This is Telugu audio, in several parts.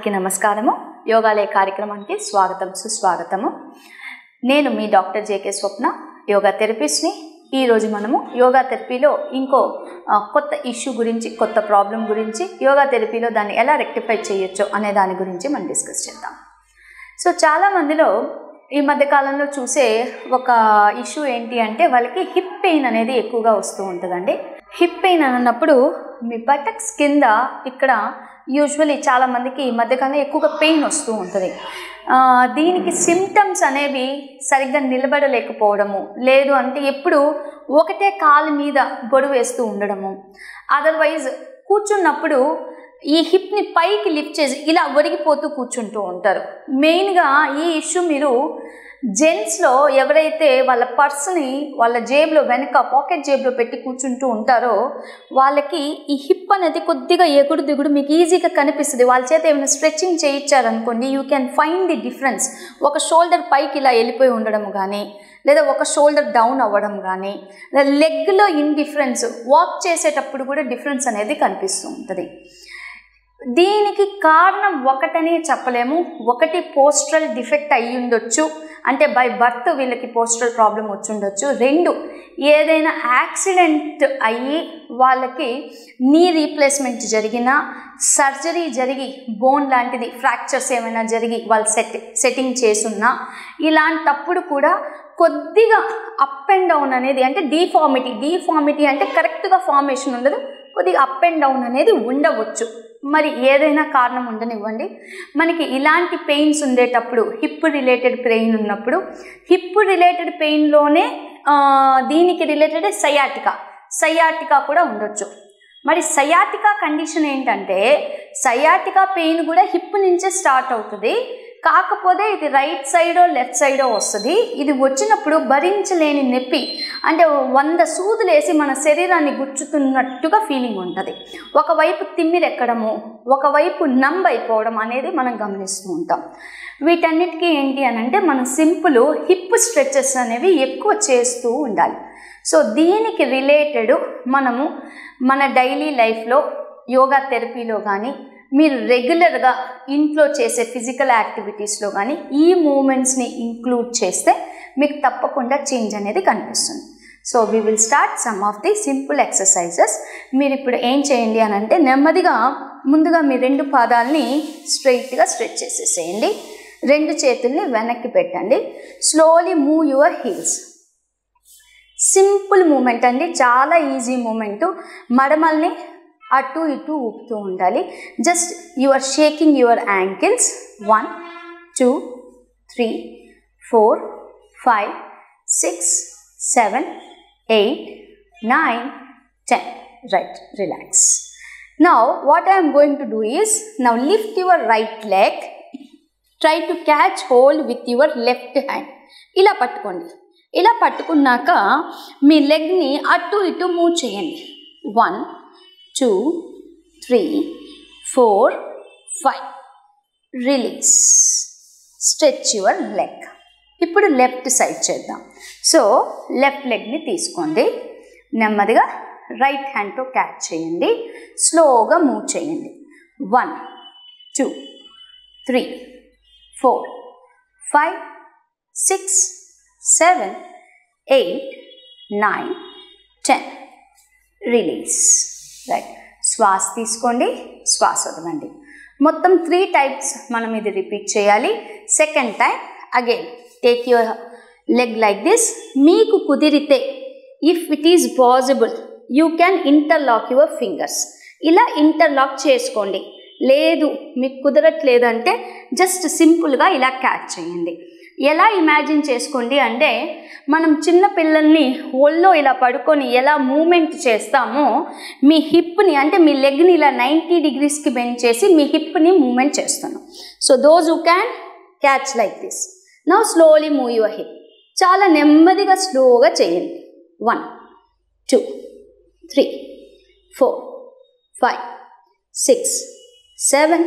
అందరికీ నమస్కారము. యోగాలయ కార్యక్రమానికి స్వాగతం సుస్వాగతము. నేను మీ డాక్టర్ జేకే స్వప్న, యోగా థెరపిస్ట్ని. ఈరోజు మనము యోగా థెరపీలో ఇంకో కొత్త ఇష్యూ గురించి, కొత్త ప్రాబ్లం గురించి, యోగా థెరపీలో దాన్ని ఎలా రెక్టిఫై చేయొచ్చో అనే దాని గురించి మనం డిస్కస్ చేద్దాం. సో చాలామందిలో ఈ మధ్యకాలంలో చూసే ఒక ఇష్యూ ఏంటి అంటే వాళ్ళకి హిప్ పెయిన్ అనేది ఎక్కువగా వస్తూ ఉంటుందండి. హిప్ పెయిన్ అన్నప్పుడు మీ బటక్స్ కింద ఇక్కడ యూజువలీ చాలామందికి ఈ మధ్యకాలంలో ఎక్కువగా పెయిన్ వస్తూ ఉంటుంది. దీనికి సిమ్టమ్స్ అనేవి సరిగ్గా నిలబడలేకపోవడము, లేదు అంటే ఎప్పుడు ఒకటే కాలు మీద బరువు వేస్తూ ఉండడము, అదర్వైజ్ కూర్చున్నప్పుడు ఈ హిప్ని పైకి లిఫ్ట్ చేసి ఇలా ఒరిగిపోతూ కూర్చుంటూ ఉంటారు. మెయిన్గా ఈ ఇష్యూ మీరు జెంట్స్లో ఎవరైతే వాళ్ళ పర్స్ని వాళ్ళ జేబులో వెనక పాకెట్ జేబులో పెట్టి కూర్చుంటూ ఉంటారో వాళ్ళకి ఈ హిప్ అనేది కొద్దిగా ఎగుడు దిగుడు మీకు ఈజీగా కనిపిస్తుంది. వాళ్ళ చేత ఏమైనా స్ట్రెచ్చింగ్ చేయించారనుకోండి, you can find the difference. ఒక షోల్డర్ పైకి ఇలా వెళ్ళిపోయి ఉండడం కానీ, లేదా ఒక షోల్డర్ డౌన్ అవ్వడం కానీ, లెగ్లో ఇండిఫరెన్స్, వాక్ చేసేటప్పుడు కూడా డిఫరెన్స్ అనేది కనిపిస్తూ ఉంటుంది. దీనికి కారణం ఒకటనే చెప్పలేము. ఒకటి పోస్టరల్ డిఫెక్ట్ అయ్యి ఉండొచ్చు, అంటే బై బర్త్ వీళ్ళకి పోస్టరల్ ప్రాబ్లం వచ్చి ఉండొచ్చు. రెండు, ఏదైనా యాక్సిడెంట్ అయ్యి వాళ్ళకి నీ రీప్లేస్మెంట్ జరిగినా, సర్జరీ జరిగి బోన్ లాంటిది ఫ్రాక్చర్స్ ఏమైనా జరిగి వాళ్ళు సెట్టింగ్ చేసున్నా, ఇలాంటప్పుడు కూడా కొద్దిగా అప్ అండ్ డౌన్ అనేది, అంటే డీఫార్మిటీ అంటే కరెక్ట్గా ఫార్మేషన్ ఉండదు, కొద్దిగా అప్ అండ్ డౌన్ అనేది ఉండవచ్చు. మరి ఏదైనా కారణం ఉండనివ్వండి, మనకి ఇలాంటి పెయిన్స్ ఉండేటప్పుడు, హిప్ రిలేటెడ్ పెయిన్ ఉన్నప్పుడు, హిప్ రిలేటెడ్ పెయిన్లోనే దీనికి రిలేటెడ్ సయాటికా కూడా ఉండొచ్చు. మరి సయాటికా కండిషన్ ఏంటంటే, సయాటికా పెయిన్ కూడా హిప్ నుంచే స్టార్ట్ అవుతుంది. కాకపోతే ఇది రైట్ సైడో లెఫ్ట్ సైడో వస్తుంది. ఇది వచ్చినప్పుడు భరించలేని నొప్పి, అంటే 100 సూదులేసి మన శరీరాన్ని గుచ్చుతున్నట్టుగా ఫీలింగ్ ఉంటుంది. ఒకవైపు తిమ్మిరెక్కడము, ఒకవైపు నంబ్ అయిపోవడం అనేది మనం గమనిస్తూ ఉంటాం. వీటన్నిటికీ ఏంటి అని అంటే మనం సింపుల్ హిప్ స్ట్రెచెస్ అనేవి ఎక్కువ చేస్తూ ఉండాలి. సో దీనికి రిలేటెడ్ మనము మన డైలీ లైఫ్లో యోగా థెరపీలో కానీ, మీరు రెగ్యులర్గా ఇంట్లో చేసే ఫిజికల్ యాక్టివిటీస్లో కానీ ఈ మూమెంట్స్ని ఇంక్లూడ్ చేస్తే మీకు తప్పకుండా చేంజ్ అనేది కనిపిస్తుంది. So we will start some of the simple exercises. మీరు ఇప్పుడు ఏం చేయండి అని అంటే, నెమ్మదిగా ముందుగా మీ 2 పాదాలని స్ట్రైట్గా స్ట్రెచ్ చేసేసేయండి. 2 చేతుల్ని వెనక్కి పెట్టండి. Slowly move your heels. Simple movement అండి, చాలా ఈజీ మూమెంటు. మడమల్ని అటు ఇటు ఊపుతూ ఉండాలి. Just you are shaking your ankles. 1 2 3 4 5 6 7 8 9 10. Right, relax. Now what I am going to do is, now lift your right leg. Try to catch hold with your left hand. ఇలా పట్టుకోండి. ఇలా పట్టుకున్నాక మీ లెగ్ని అటు ఇటు మూవ్ చేయండి. 1 2 3 4 5. రిలీజ్. Stretch your leg. ఇప్పుడు లెఫ్ట్ సైడ్ చేద్దాం. సో లెఫ్ట్ లెగ్ని తీసుకోండి. నెమ్మదిగా రైట్ హ్యాండ్తో క్యాచ్ చేయండి. స్లోగా మూవ్ చేయండి. 1 2 3 4 5 6 7 8 9 10. రిలీజ్. రైట్. శ్వాస తీసుకోండి, శ్వాస వదలండి. మొత్తం 3 టైప్స్ మనం ఇది రిపీట్ చేయాలి. Second time again take your leg like this. మీకు కుదిరితే, if it is possible, you can interlock your fingers. ఇలా ఇంటర్లాక్ చేసుకోండి. లేదు మీకు కుదరట్లేదంటే జస్ట్ సింపుల్గా ఇలా క్యాచ్ చేయండి. ఎలా ఇమాజిన్ చేసుకోండి అంటే, మనం చిన్న పిల్లల్ని ఒళ్ళో ఇలా పడుకొని ఎలా మూమెంట్ చేస్తామో, మీ హిప్ని, అంటే మీ లెగ్ని ఇలా 90 degreesకి బెండ్ చేసి మీ హిప్ని మూమెంట్ చేస్తున్నాం. So those who can catch like this. Now slowly move your hip. చాలా నెమ్మదిగా స్లోగా చేయండి. 1 2 3 4 5 6 7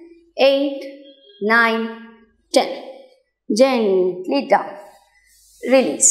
8 9 10. Gently down. Release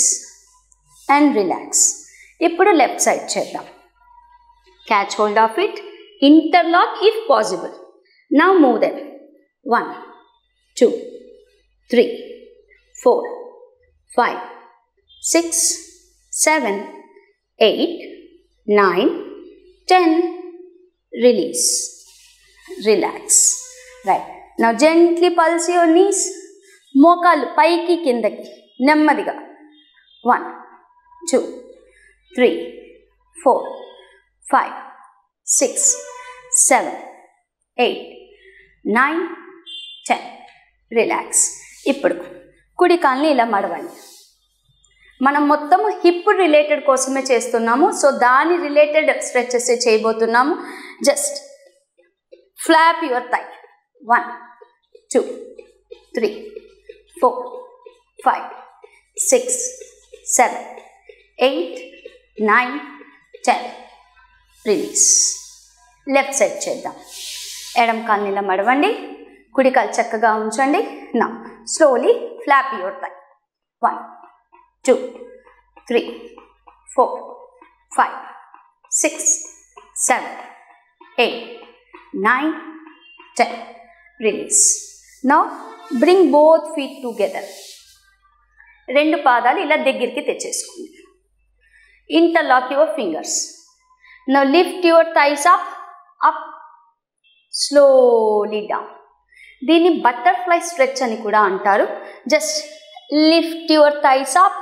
and relax. ఇప్పుడు లెఫ్ట్ సైడ్ చేద్దాం. Catch hold of it. Interlock if possible. Now move them. 1, 2, 3, 4, 5, 6, 7, 8, 9, 10. Release. Relax. Right. Now gently pulse your knees. మోకాళ్ళు పైకి కిందకి నెమ్మదిగా 1, 2, 3, 4, 5, 6, 7, 8, 9, 10. రిలాక్స్. ఇప్పుడు కుడి కాల్ని ఇలా మడవండి. మనం మొత్తము హిప్ రిలేటెడ్ కోసమే చేస్తున్నాము. సో దాని రిలేటెడ్ స్ట్రెచెస్ చేయబోతున్నాము. Just flap your thigh. 1, 2, 3, 4, 5, 6, 7, 8, 9, 10. Release. Left side చేద్దాం. ఎడమ కాల్ని ఇలా మడవండి. కుడి కాలు చక్కగా ఉంచండి. నా slowly flap your thigh. 1, 2, 3, 4, 5, 6, 7, 8, 9, 10. Release. Now bring both feet together. రెండు పాదాలు ఇలా దగ్గరికి తెచ్చేసుకోండి. Interlock your fingers. Now lift your thighs up, up, slowly down. దీన్ని బటర్ఫ్లై స్ట్రెచ్ అని కూడా అంటారు. Just lift your thighs up,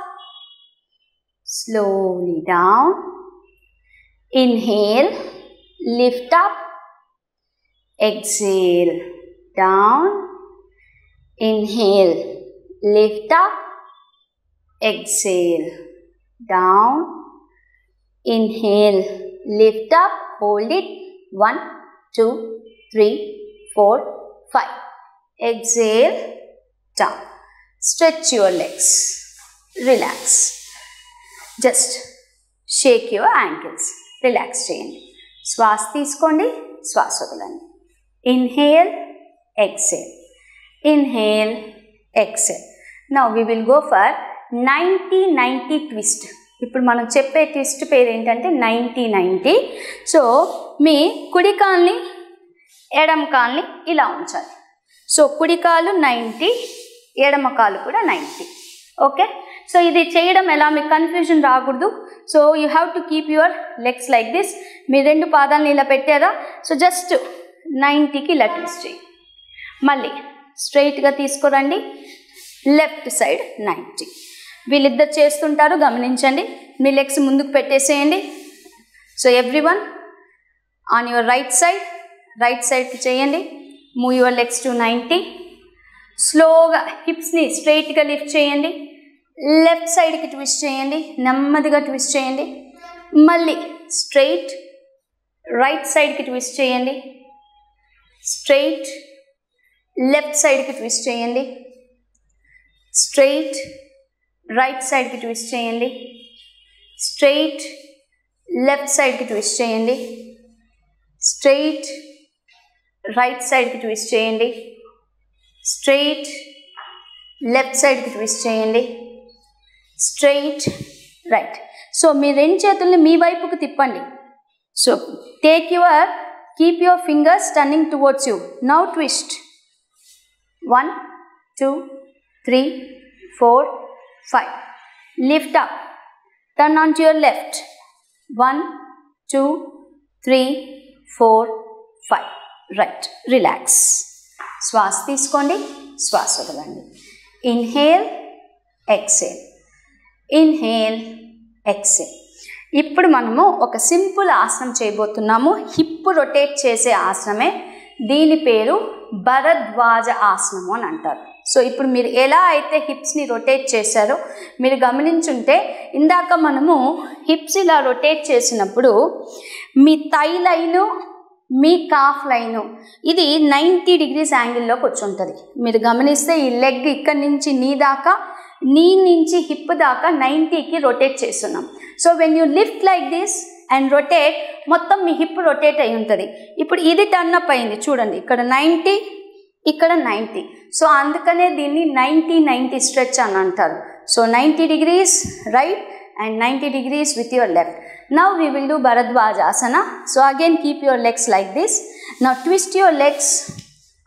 slowly down. Inhale, lift up. Exhale, down. Inhale, lift up. Exhale, down. Inhale, lift up. Hold it. 1, 2, 3, 4, 5. Exhale, down. Stretch your legs. Relax. Just shake your ankles. Relax చేయండి. శ్వాస తీసుకోండి, శ్వాస వదలండి. Inhale, exhale. Inhale, exhale. Now we will go for 90-90 twist. ఇప్పుడు మనం చెప్పే ట్విస్ట్ పేరు ఏంటంటే 90-90. సో మీ కుడి కాల్ని ఎడమ కాల్ని ఇలా ఉంచాలి. సో కుడి కాలు 90, ఎడమ కాలు కూడా 90. ఓకే. సో ఇది చేయడం ఎలా, మీకు కన్ఫ్యూజన్ రాకూడదు. So you have to keep your legs like this. మీ రెండు పాదాలను ఇలా పెట్టారా, సో జస్ట్ 90కి ఇలా ట్విస్ట్ చేయండి. మళ్ళీ స్ట్రైట్గా తీసుకురండి. Left side 90. వీళ్ళిద్దరు చేస్తుంటారు, గమనించండి. మీ లెగ్స్ ముందుకు పెట్టేసేయండి. So everyone on your right సైడ్కి చేయండి. Move your legs to 90. స్లోగా హిప్స్ని స్ట్రైట్గా లిఫ్ట్ చేయండి. లెఫ్ట్ సైడ్కి ట్విస్ట్ చేయండి. నెమ్మదిగా ట్విస్ట్ చేయండి. మళ్ళీ స్ట్రైట్ రైట్ సైడ్కి ట్విస్ట్ చేయండి. స్ట్రైట్ లెఫ్ట్ సైడ్కి ట్విస్ట్ చేయండి. స్ట్రైట్ రైట్ సైడ్కి ట్విస్ట్ చేయండి. స్ట్రైట్ లెఫ్ట్ సైడ్కి ట్విస్ట్ చేయండి. స్ట్రైట్ రైట్ సైడ్కి ట్విస్ట్ చేయండి. స్ట్రైట్ లెఫ్ట్ సైడ్కి ట్విస్ట్ చేయండి. Straight right. సో మీ రెండు చేతుల్ని మీ వైపుకు తిప్పండి. So keep your fingers turning towards you. Now twist. 1, 2, 3, 4, 5. Lift up. Turn on to your left. 1, 2, 3, 4, 5. Right. Relax. శ్వాస తీసుకోండి, శ్వాస వదలండి. Inhale, exhale. Inhale, exhale. ఇప్పుడు మనము ఒక సింపుల్ ఆసనం చేయబోతున్నాము. హిప్ రొటేట్ చేసే ఆసనమే. దీని పేరు భరద్వాజ ఆసనము అని అంటారు. సో ఇప్పుడు మీరు ఎలా అయితే హిప్స్ని రొటేట్ చేశారో మీరు గమనించుంటే, ఇందాక మనము హిప్స్ ఇలా రొటేట్ చేసినప్పుడు మీ థై లైను, మీ కాఫ్ లైను ఇది 90 degrees యాంగిల్లోకి వచ్చి ఉంటుంది. మీరు గమనిస్తే ఈ లెగ్ ఇక్కడ నుంచి నీ నుంచి హిప్ దాకా 90కి రొటేట్ చేస్తున్నాం. So when you lift like this and rotate, మొత్తం మీ హిప్ రొటేట్ అయి ఉంటుంది. ఇప్పుడు ఇది టర్న్ అప్ అయింది చూడండి, ఇక్కడ 90, ఇక్కడ 90. సో అందుకనే దీన్ని 90-90 స్ట్రెచ్ అని అంటారు. So 90 degrees right and 90 degrees with your left. Now we will do Bharadwaj Asana. So again keep your legs like this. Now twist your legs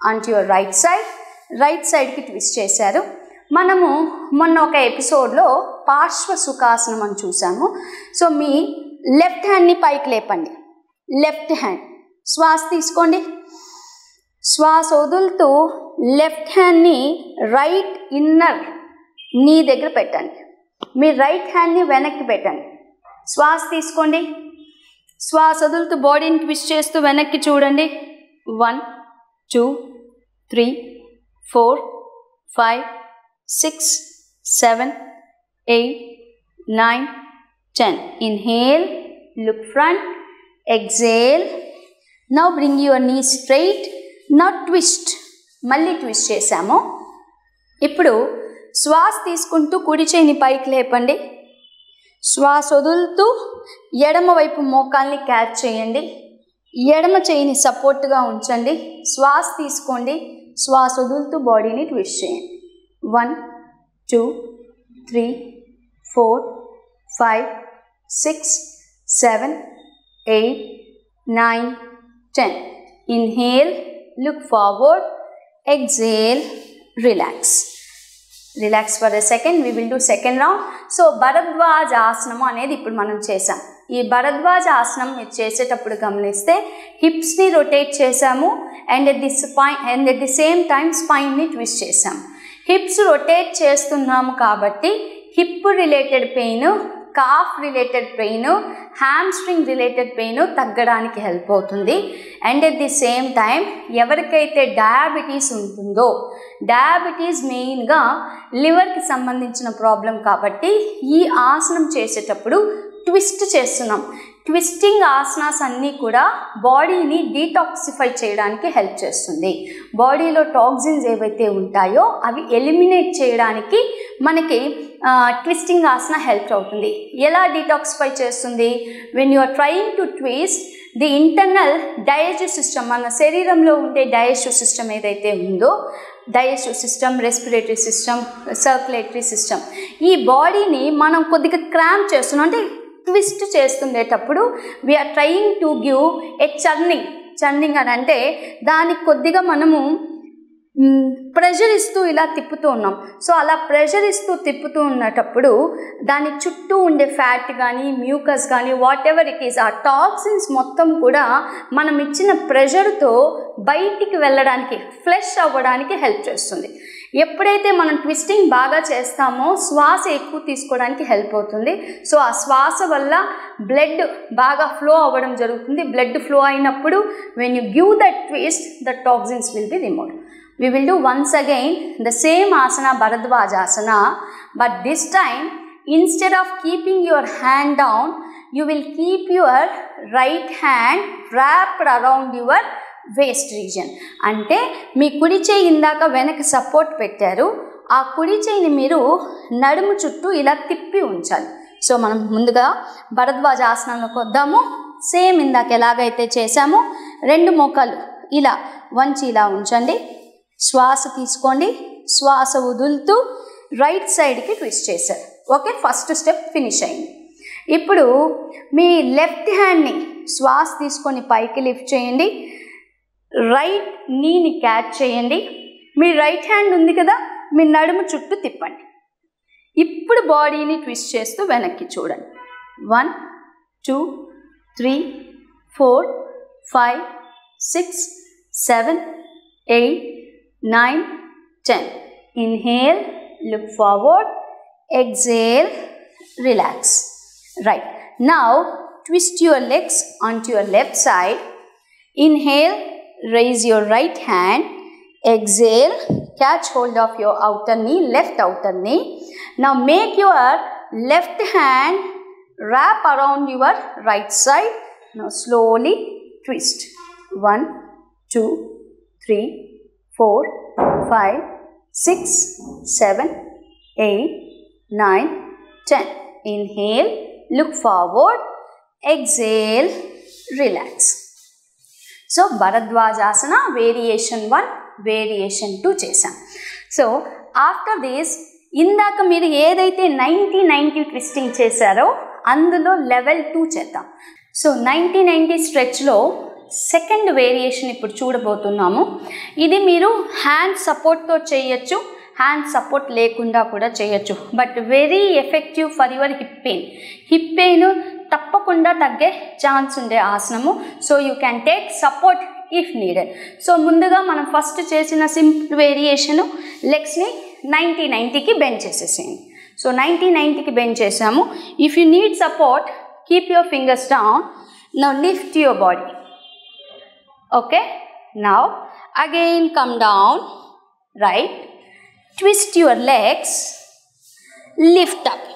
onto your right సైడ్కి ట్విస్ట్ చేశారు. మనము మొన్న ఒక ఎపిసోడ్లో పార్శ్వ సుఖాసనం అని చూసాము. సో మీ లెఫ్ట్ హ్యాండ్ని పైకి లేపండి. లెఫ్ట్ హ్యాండ్ శ్వాస తీసుకోండి. శ్వాస వదులుతూ లెఫ్ట్ హ్యాండ్ని రైట్ ఇన్నర్ నీ దగ్గర పెట్టండి. మీ రైట్ హ్యాండ్ని వెనక్కి పెట్టండి. శ్వాస తీసుకోండి. శ్వాస వదులుతూ బాడీని ట్విస్ట్ చేస్తూ వెనక్కి చూడండి. 1 2 3 4 5 6 7 8 9 10. Inhale, look front, exhale. Now bring your knee straight. Now twist. మళ్ళీ ట్విస్ట్ చేసాము. ఇప్పుడు శ్వాస తీసుకుంటూ కుడి చేయిని పైకి లేపండి. శ్వాస వదులుతూ ఎడమ వైపు మోకాల్ని క్యాచ్ చేయండి. ఎడమ చేయిని సపోర్ట్గా ఉంచండి. శ్వాస తీసుకోండి. శ్వాస వదులుతూ బాడీని ట్విస్ట్ చేయండి. 1 2 3 4 5 6 7 8 9 10. Inhale, look forward, exhale, relax for a second. We will do second round. So Bharadwaja ఆసనము అనేది ఇప్పుడు మనం చేసాం. ఈ భరద్వాజ ఆసనం మీరు చేసేటప్పుడు గమనిస్తే హిప్స్ని రొటేట్ చేసాము and at the same time స్పైన్ని ట్విస్ట్ చేసాము. హిప్స్ రొటేట్ చేస్తున్నాము కాబట్టి hip related pain, calf related pain, hamstring related pain తగ్గడానికి హెల్ప్ అవుతుంది. And at the same time ఎవరికైతే డయాబెటీస్ ఉంటుందో, డయాబెటీస్ మెయిన్గా లివర్కి సంబంధించిన ప్రాబ్లం కాబట్టి ఈ ఆసనం చేసేటప్పుడు ట్విస్ట్ చేస్తున్నాం. ట్విస్టింగ్ ఆసనాస్ అన్నీ కూడా బాడీని డీటాక్సిఫై చేయడానికి హెల్ప్ చేస్తుంది. బాడీలో టాక్సిన్స్ ఏవైతే ఉంటాయో అవి ఎలిమినేట్ చేయడానికి మనకి ట్విస్టింగ్ ఆసన హెల్ప్ అవుతుంది. ఎలా డీటాక్సిఫై చేస్తుంది? When you are trying to twist the internal digestive system, మన శరీరంలో ఉండే డైజెస్టివ్ సిస్టమ్ ఏదైతే ఉందో, digestive system, respiratory system, circulatory system, ఈ బాడీని మనం కొద్దిగా క్రాంప్ చేస్తున్నాం. అంటే ట్విస్ట్ చేస్తుండేటప్పుడు we are trying to give a churning అని అంటే దానికి కొద్దిగా మనము ప్రెషర్ ఇస్తూ ఇలా తిప్పుతూ ఉన్నాం. సో అలా ప్రెషర్ ఇస్తూ తిప్పుతూ ఉన్నటప్పుడు దాని చుట్టూ ఉండే ఫ్యాట్ కానీ మ్యూకస్ కానీ వాట్ ఎవర్ ఇట్ ఈస్, ఆ టాక్సిన్స్ మొత్తం కూడా మనం ఇచ్చిన ప్రెషర్తో బయటికి వెళ్ళడానికి, ఫ్లష్ అవ్వడానికి హెల్ప్ చేస్తుంది. ఎప్పుడైతే మనం ట్విస్టింగ్ బాగా చేస్తామో శ్వాస ఎక్కువ తీసుకోవడానికి హెల్ప్ అవుతుంది. సో ఆ శ్వాస వల్ల బ్లడ్ బాగా ఫ్లో అవ్వడం జరుగుతుంది. బ్లడ్ ఫ్లో అయినప్పుడు when you give that twist, the toxins will be removed. We will do once again the same asana, Bharadwajasana, but this time instead of keeping your hand down, you will keep your right hand wrapped around your waist region. అంటే మీ కుడి చేయి ఇందాక వెనక సపోర్ట్ పెట్టారు, ఆ కుడి చేయిని మీరు నడుము చుట్టూ ఇలా తిప్పి ఉంచాలి. సో మనం ముందుగా భరద్వాజాసనంలోకి వద్దాము. సేమ్ ఇందాక ఎలాగైతే చేసామో రెండు మోకాలు ఇలా వంచి ఇలా ఉంచండి. శ్వాస తీసుకోండి. శ్వాస వదులుతూ రైట్ సైడ్కి ట్విస్ట్ చేశారు. ఓకే, ఫస్ట్ స్టెప్ ఫినిష్ అయింది. ఇప్పుడు మీ లెఫ్ట్ హ్యాండ్ని శ్వాస తీసుకొని పైకి లిఫ్ట్ చేయండి. రైట్ నీని క్యాచ్ చేయండి. మీ రైట్ హ్యాండ్ ఉంది కదా, మీ నడుము చుట్టూ తిప్పండి. ఇప్పుడు బాడీని ట్విస్ట్ చేస్తూ వెనక్కి చూడండి. 1 2 3 4 5 6 7 8 9 10. Inhale, look forward, exhale, relax. Right. Now twist your legs onto your left side. Inhale, raise your right hand. Exhale, catch hold of your outer knee, left outer knee. Now make your left hand wrap around your right side. Now slowly twist. 1 2 3 4 5 6 7 8 9 10. Inhale, look forward, exhale, relax. So Bharadwajasana variation 1, variation 2 చేసాం. సో ఆఫ్టర్ దిస్ ఇందాక మీరు ఏదైతే 90-90 ట్విస్టింగ్ చేశారో అందులో లెవెల్ 2 చేద్దాం. సో 90-90 స్ట్రెచ్లో సెకండ్ వేరియేషన్ ఇప్పుడు చూడబోతున్నాము. ఇది మీరు హ్యాండ్ సపోర్ట్తో చేయొచ్చు, హ్యాండ్ సపోర్ట్ లేకుండా కూడా చేయొచ్చు. But very effective for your hip pain. Hip pain తప్పకుండా తగ్గే ఛాన్స్ ఉండే ఆసనము. So you can take support if needed. So ముందుగా మనం ఫస్ట్ చేసిన సింపుల్ వేరియేషను లెగ్స్ని 90-90కి బెండ్ చేసేసేయండి. సో 90-90కి బెండ్ చేసాము. If you need support, keep your fingers down. Now lift your body. Okay, now again come down, right, twist your legs, lift up,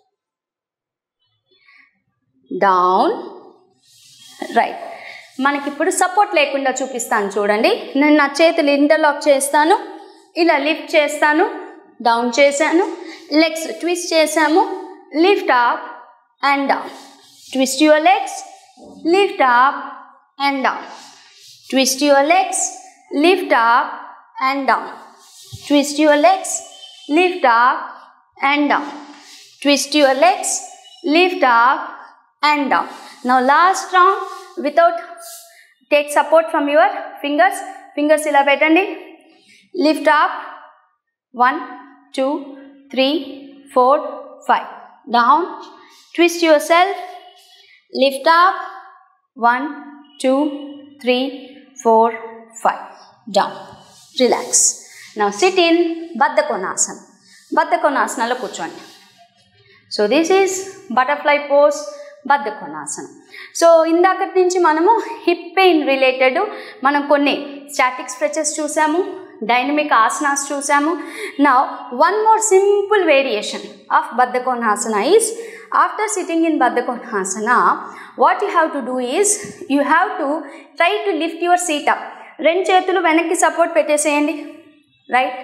down, right. మనకి ఇప్పుడు సపోర్ట్ లేకుండా చూపిస్తాను చూడండి. నేను నా చేతులు ఇంటర్లాక్ చేస్తాను, ఇలా లిఫ్ట్ చేస్తాను, డౌన్ చేశాను, లెగ్స్ ట్విస్ట్ చేసాము, lift up and down, twist your legs, lift up and down, twist your legs, lift up and down, twist your legs, lift up and down, twist your legs, lift up and down. Now last round without, take support from your fingers ila petandi, lift up 1 2 3 4 5, down, twist yourself, lift up 1 2 3 4 5, down, relax. Now sit in Baddha Konasana. Baddha Konasana కూర్చోండి. So this is butterfly pose, Baddha Konasana. So ఇందాకటి నుంచి మనము హిప్ పెయిన్ రిలేటెడ్ మనం కొన్ని స్టాటిక్ స్ట్రెచెస్ చూసాము, డైనమిక్ ఆసనాస్ చూసాము. Now one more simple variation of Baddha Konasana is, after sitting in Baddha Konasana, what you have to do is, you have to try to lift your seat up. రెండు చేతులు వెనక్కి సపోర్ట్ పెట్టేసేయండి, right.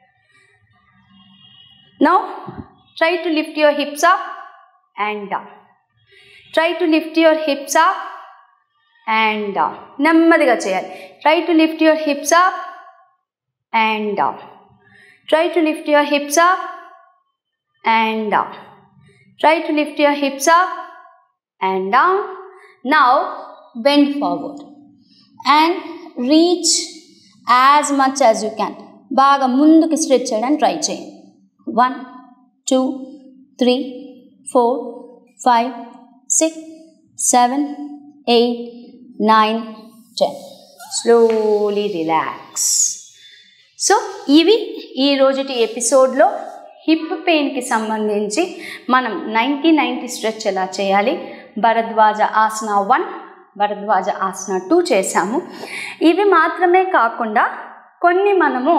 Now try to lift your hips up and down, try to lift your hips up and down. నెమ్మదిగా చేయాలి. Try to lift your hips up and down, try to lift your hips up and down, try to lift your hips up and down. Now bend forward and reach as much as you can. బాగా ముందుకు స్ట్రెచ్ చేయడానికి ట్రై చేయండి. 1 2 3 4 5 6 7 8 9 10. Slowly relax. సో ఇవి ఈ రోజుటి ఎపిసోడ్లో హిప్ పెయిన్కి సంబంధించి మనం 90-90 స్ట్రెచ్ ఎలా చేయాలి, భరద్వాజ ఆసన 1, భరద్వాజ ఆసన 2 చేశాము. ఇవి మాత్రమే కాకుండా కొన్ని మనము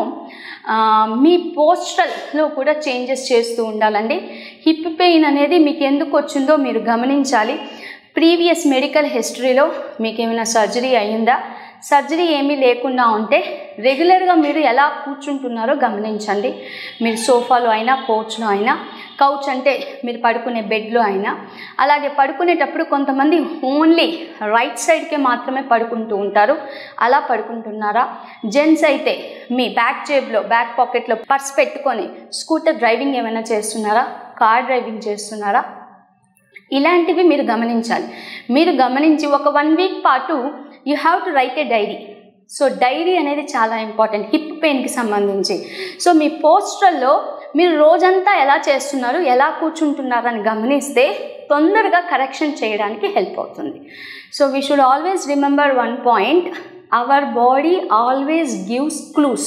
మీ పోస్చర్లో కూడా చేంజెస్ చేస్తూ ఉండాలండి. హిప్ పెయిన్ అనేది మీకు ఎందుకు వచ్చిందో మీరు గమనించాలి. ప్రీవియస్ మెడికల్ హిస్టరీలో మీకు ఏమైనా సర్జరీ అయ్యిందా, సర్జరీ ఏమీ లేకుండా ఉంటే రెగ్యులర్గా మీరు ఎలా కూర్చుంటున్నారో గమనించండి. మీరు సోఫాలో అయినా, కోచ్లో అయినా, కౌచ్ అంటే మీరు పడుకునే బెడ్లో అయినా, అలాగే పడుకునేటప్పుడు కొంతమంది ఓన్లీ రైట్ సైడ్కే మాత్రమే పడుకుంటూ ఉంటారు. అలా పడుకుంటున్నారా? జెంట్స్ అయితే మీ బ్యాక్ జేబులో, బ్యాక్ పాకెట్లో పర్స్ పెట్టుకొని స్కూటర్ డ్రైవింగ్ ఏమైనా చేస్తున్నారా, కార్ డ్రైవింగ్ చేస్తున్నారా? ఇలాంటివి మీరు గమనించాలి. మీరు గమనించి ఒక 1 వీక్ పాటు you have to write a diary. So diary అనేది చాలా ఇంపార్టెంట్ హిప్ పెయిన్కి సంబంధించి. సో మీ పోస్చర్లో మీరు రోజంతా ఎలా చేస్తున్నారు, ఎలా కూర్చుంటున్నారు అని గమనిస్తే తొందరగా కరెక్షన్ చేయడానికి హెల్ప్ అవుతుంది. So we should always remember one point, our body always gives clues.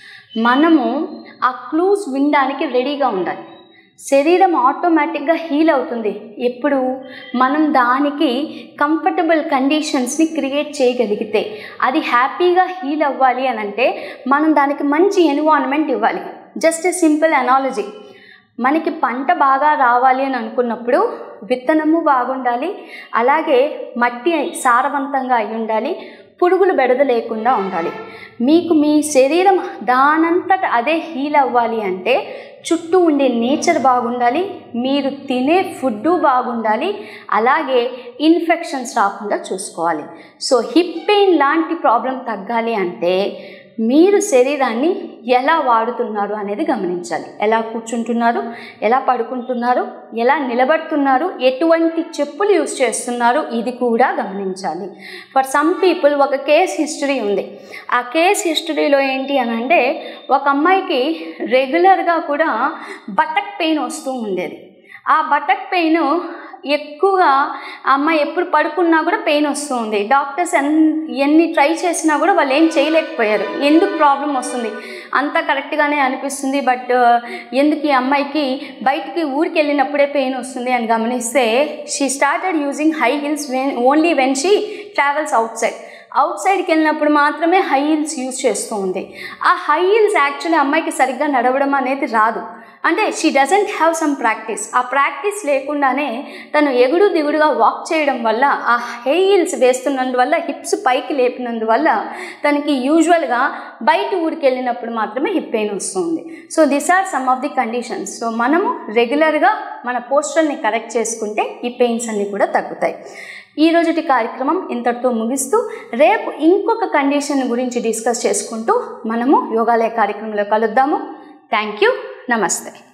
మనము ఆ క్లూస్ వినడానికి రెడీగా ఉండాలి. శరీరం ఆటోమేటిక్గా హీల్ అవుతుంది ఎప్పుడు మనం దానికి కంఫర్టబుల్ కండిషన్స్ని క్రియేట్ చేయగలిగితే. అది హ్యాపీగా హీల్ అవ్వాలి అని అంటే మనం దానికి మంచి ఎన్విరాన్మెంట్ ఇవ్వాలి. జస్ట్ ఏ సింపుల్ అనాలజీ, మనకి పంట బాగా రావాలి అని అనుకున్నప్పుడు విత్తనము బాగుండాలి, అలాగే మట్టి సారవంతంగా అయి ఉండాలి, పురుగులు బెడద లేకుండా ఉండాలి. మీకు మీ శరీరం దానంతట అదే హీల్ అవ్వాలి అంటే చుట్టూ ఉండే నేచర్ బాగుండాలి, మీరు తినే ఫుడ్డు బాగుండాలి, అలాగే ఇన్ఫెక్షన్స్ రాకుండా చూసుకోవాలి. సో హిప్ పెయిన్ లాంటి ప్రాబ్లం తగ్గాలి అంటే మీరు శరీరాన్ని ఎలా వాడుతున్నారు అనేది గమనించాలి. ఎలా కూర్చుంటున్నారు, ఎలా పడుకుంటున్నారు, ఎలా నిలబడుతున్నారు, ఎటువంటి చెప్పులు యూజ్ చేస్తున్నారు, ఇది కూడా గమనించాలి. ఫర్ సమ్ పీపుల్ ఒక కేస్ హిస్టరీ ఉంది. ఆ కేస్ హిస్టరీలో ఏంటి అని అంటే, ఒక అమ్మాయికి రెగ్యులర్గా కూడా బటక్ పెయిన్ వస్తూ ఉండేది. ఆ బటక్ పెయిన్ ఎక్కువగా ఆ అమ్మాయి ఎప్పుడు పడుకున్నా కూడా పెయిన్ వస్తూ ఉంది. డాక్టర్స్ ఎన్ని ట్రై చేసినా కూడా వాళ్ళు ఏం చేయలేకపోయారు. ఎందుకు ప్రాబ్లం వస్తుంది, అంతా కరెక్ట్గానే అనిపిస్తుంది, బట్ ఎందుకు ఈ అమ్మాయికి బయటికి ఊరికి వెళ్ళినప్పుడే పెయిన్ వస్తుంది అని గమనిస్తే, she started using high heels only when she travels అవుట్ సైడ్కి వెళ్ళినప్పుడు మాత్రమే హై హీల్స్ యూజ్ చేస్తూ ఉంది. ఆ హై హీల్స్ యాక్చువల్లీ అమ్మాయికి సరిగ్గా నడవడం అనేది రాదు. అంటే she doesn't have some practice. ఆ ప్రాక్టీస్ లేకుండానే తను ఎగుడు దిగుడుగా వాక్ చేయడం వల్ల, ఆ హై హీల్స్ వేస్తున్నందువల్ల, హిప్స్ పైకి లేపినందువల్ల తనకి యూజువల్గా బయట ఊరికి వెళ్ళినప్పుడు మాత్రమే హిప్ పెయిన్ వస్తుంది. So these are some of the conditions. So మనము రెగ్యులర్గా మన పోస్చర్ని కరెక్ట్ చేసుకుంటే ఈ పెయిన్స్ అన్నీ కూడా తగ్గుతాయి. ఈ రోజుటి కార్యక్రమం ఇంతటితో ముగిస్తూ, రేపు ఇంకొక కండిషన్ గురించి డిస్కస్ చేసుకుంటూ మనము యోగాలయ కార్యక్రమంలో కలుద్దాము. Thank you. నమస్తే.